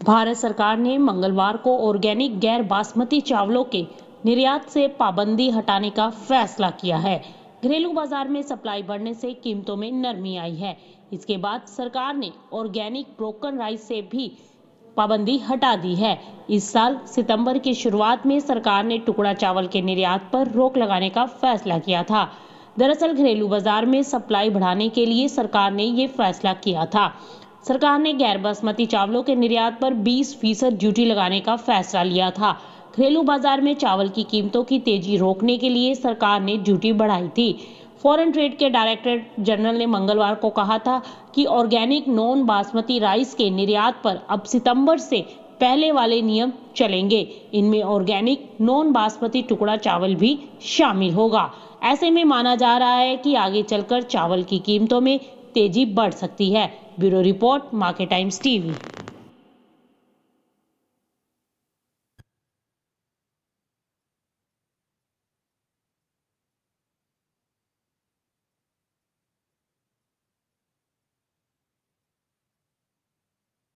भारत सरकार ने मंगलवार को ऑर्गेनिक गैर बासमती चावलों के निर्यात से पाबंदी हटाने का फैसला किया है। घरेलू बाजार में सप्लाई बढ़ने से कीमतों में नरमी आई है। इसके बाद सरकार ने ऑर्गेनिक ब्रोकन राइस से भी पाबंदी हटा दी है। इस साल सितंबर की शुरुआत में सरकार ने टुकड़ा चावल के निर्यात पर रोक लगाने का फैसला किया था। दरअसल घरेलू बाजार में सप्लाई बढ़ाने के लिए सरकार ने ये फैसला किया था। सरकार ने गैर बासमती चावलों के निर्यात पर 20% ड्यूटी लगाने का फैसला लिया था। घरेलू बाजार में चावल की कीमतों की तेजी रोकने के लिए सरकार ने ड्यूटी बढ़ाई थी। फॉरेन ट्रेड के डायरेक्टर जनरल ने मंगलवार को कहा था कि ऑर्गेनिक नॉन बासमती राइस के निर्यात पर अब सितंबर से पहले वाले नियम चलेंगे। इनमें ऑर्गेनिक नॉन बासमती टुकड़ा चावल भी शामिल होगा। ऐसे में माना जा रहा है कि आगे चलकर चावल की कीमतों में तेजी बढ़ सकती है। Bureau report, Market Times TV.